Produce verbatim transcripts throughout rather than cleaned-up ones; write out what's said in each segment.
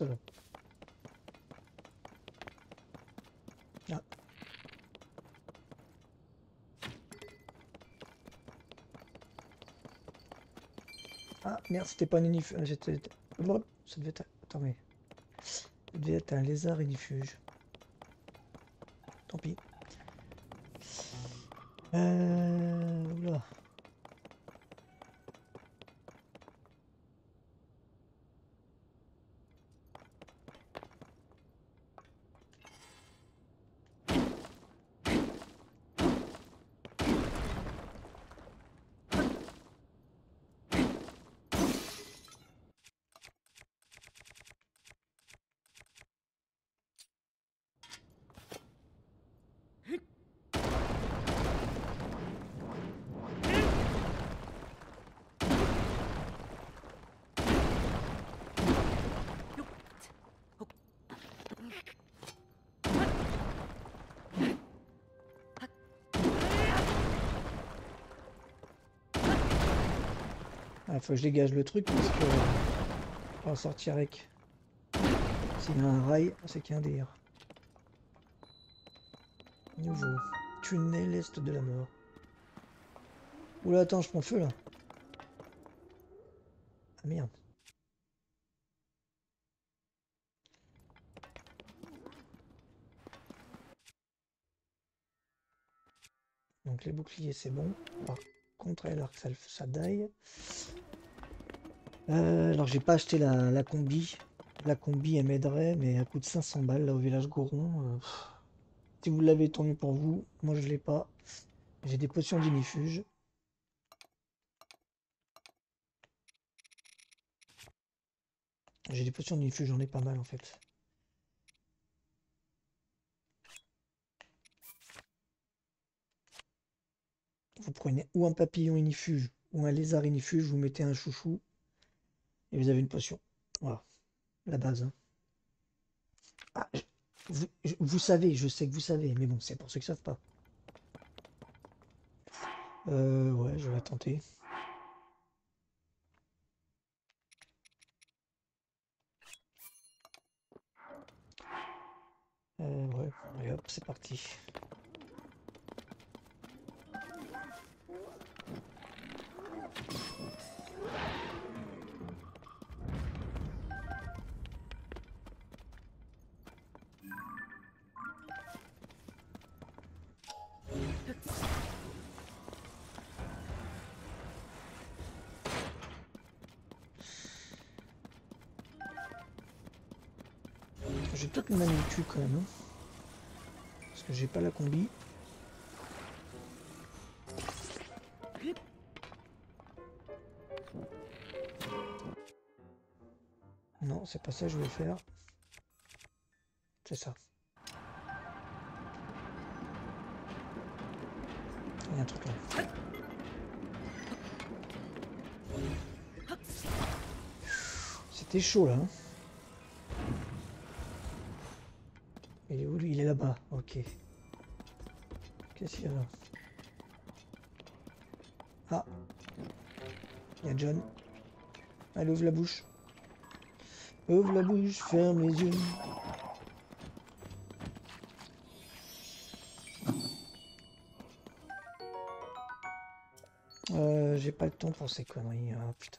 là. Ah. Ah merde, c'était pas un unifuge. J'étais. Ça devait être. Attends, mais. Ça devait être un lézard unifuge. Tant pis. Euh. Oula. Il faut que je dégage le truc parce que on va sortir avec. S'il y a un rail, c'est qu'il y a un délire. Nouveau. Tunnel est de la mort. Oula, attends, je prends feu là. Ah merde. Donc les boucliers, c'est bon. Par contre, alors que ça, ça daille. Euh, alors j'ai pas acheté la, la combi. La combi elle m'aiderait, mais à coût de cinq cents balles là au village Goron. Euh, si vous l'avez, tant mieux pour vous. Moi je l'ai pas. J'ai des potions d'inifuge. J'ai des potions d'inifuge, j'en ai pas mal en fait. Vous prenez ou un papillon inifuge ou un lézard inifuge, vous mettez un chouchou et vous avez une potion. Voilà, la base. Hein. Ah, je- vous, je- vous savez, je sais que vous savez, mais bon, c'est pour ceux qui savent pas. Euh, ouais, je vais tenter. Euh, ouais, allez hop, c'est parti. J'ai peut-être le mal cul quand même. Hein, parce que j'ai pas la combi. Non, c'est pas ça que je vais faire. C'est ça. Il y a un truc là. C'était chaud là. Hein. Il est où lui? Il est là-bas. Ok. Qu'est-ce qu'il y a là? Ah. Il y a John. Allez, ouvre la bouche. Ouvre la bouche, ferme les yeux. Euh, j'ai pas le temps pour ces conneries. Ah putain.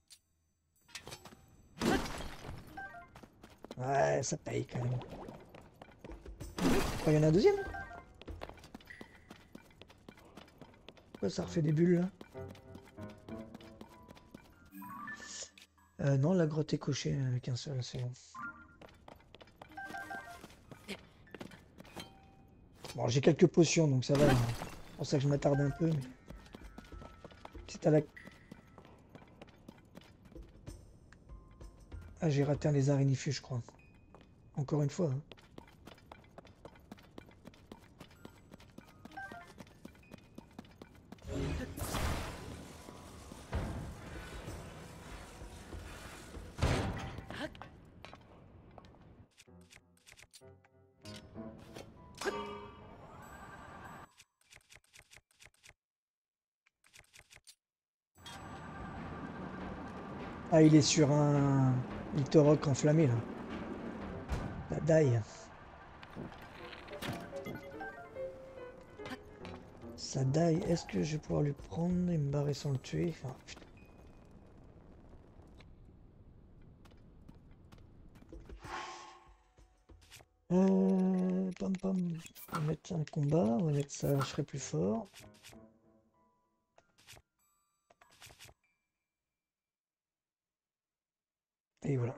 Ouais, ça paye quand même. Oh, il y en a un deuxième? Pourquoi ça refait des bulles là? Euh, non, la grotte est cochée avec un seul, c'est bon. Bon, j'ai quelques potions donc ça va. Hein. C'est pour ça que je m'attarde un peu. Mais... C'est à la... Ah, j'ai raté un lézard inifié, je crois. Encore une fois. Hein. Ah, il est sur un Litorok enflammé là. La daille. Sa daille, est-ce que je vais pouvoir lui prendre et me barrer sans le tuer? Enfin, putain. Euh, pam pam. On va mettre un combat, on va mettre ça, je serai plus fort. Et voilà.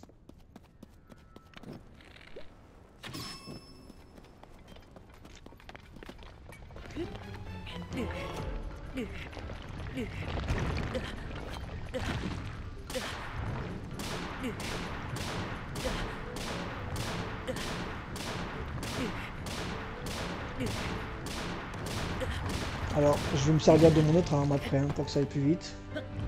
Alors, je vais me servir de mon autre arme après, hein, pour que ça aille plus vite.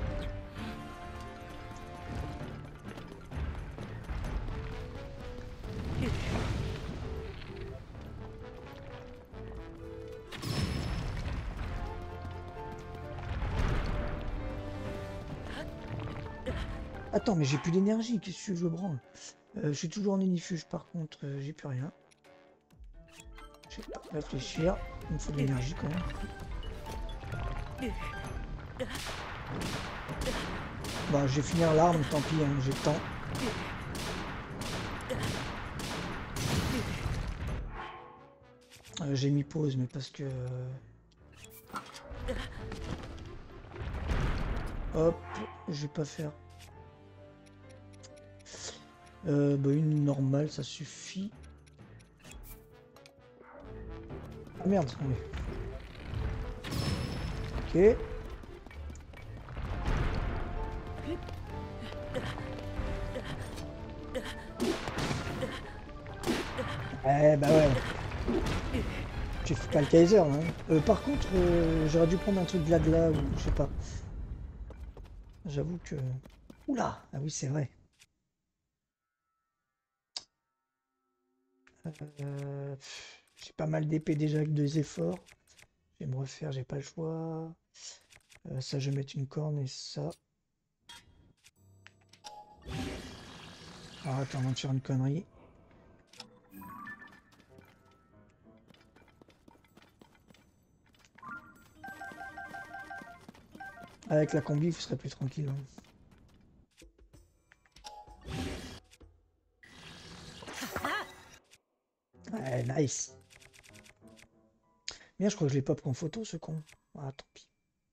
Attends, mais j'ai plus d'énergie, qu'est-ce que je branle? Euh, je suis toujours en unifuge par contre, euh, j'ai plus rien. Je vais pas réfléchir, il me faut de l'énergie quand même. Bon, je vais finir l'arme, tant pis, hein, j'ai le temps. Euh, j'ai mis pause, mais parce que... Hop, je vais pas faire... Euh, bah une normale, ça suffit. Ah merde, oui. Ok. Eh bah ouais. Tu fais pas le Kaiser, hein. Euh, par contre, euh, j'aurais dû prendre un truc de là de là, ou je sais pas. J'avoue que... Oula! Ah oui, c'est vrai. Euh, j'ai pas mal d'épées déjà avec deux efforts. Je vais me refaire, j'ai pas le choix. Euh, ça, je vais mettre une corne et ça. Ah, attends, on va te faire une connerie. Avec la combi, vous serez plus tranquille. Hein. Ouais, nice. Merde, je crois que je l'ai pas pris en photo, ce con. Ah, tant pis.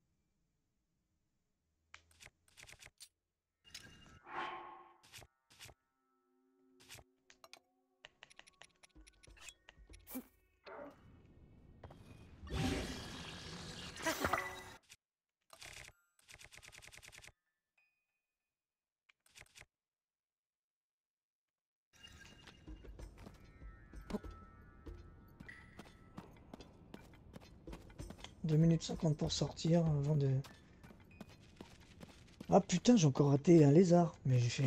deux minutes cinquante pour sortir avant de... Ah putain, j'ai encore raté un lézard. Mais j'ai fait...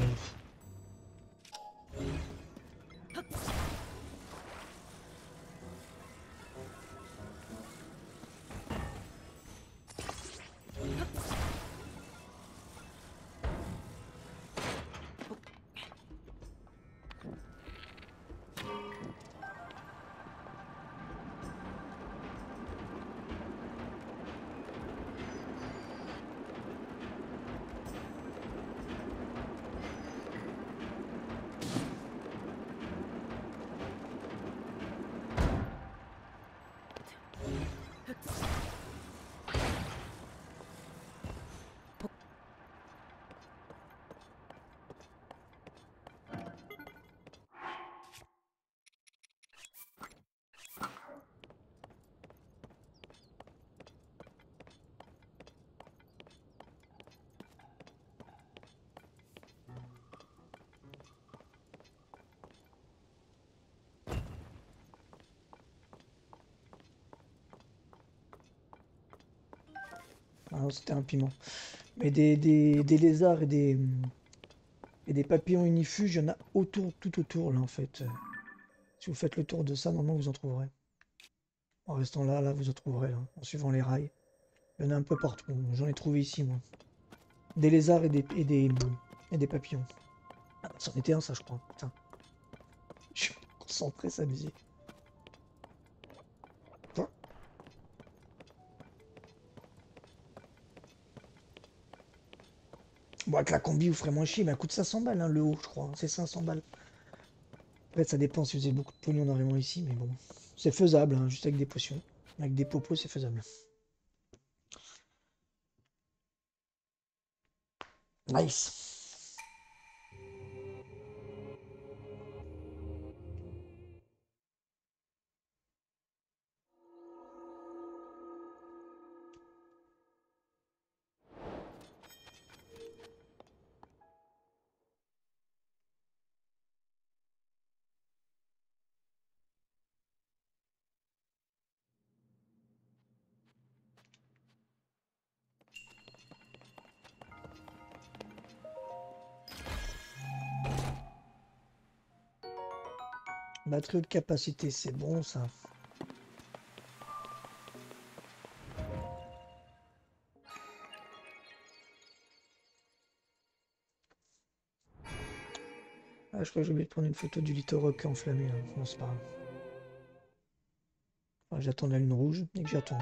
Ah non, c'était un piment. Mais des, des, des lézards et des, et des papillons unifuges, il y en a autour, tout autour là en fait. Si vous faites le tour de ça, normalement vous en trouverez. En restant là, là vous en trouverez, là, en suivant les rails. Il y en a un peu partout. J'en ai trouvé ici, moi. Des lézards et des, et des, et des papillons. Ah, c'en était un, ça, je crois. Putain. Je concentré, s'amuser. Quoi? Bon, avec la combi, vous ferez moins chier, mais elle coûte cinq cents balles, hein, le haut, je crois. C'est cinq cents balles. En fait, ça dépend si vous avez beaucoup de pognon dans ici, mais bon. C'est faisable, hein, juste avec des potions. Avec des popos, c'est faisable. Nice. Batterie haute capacité, c'est bon ça. Ah, je crois que j'ai oublié de prendre une photo du Litorock enflammé. Là. Non, c'est pas grave. Enfin, j'attends la lune rouge et que j'attends.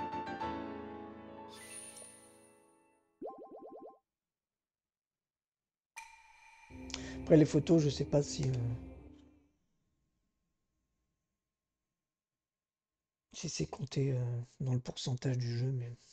Après les photos, je sais pas si, euh, si c'est compté euh, dans le pourcentage du jeu, mais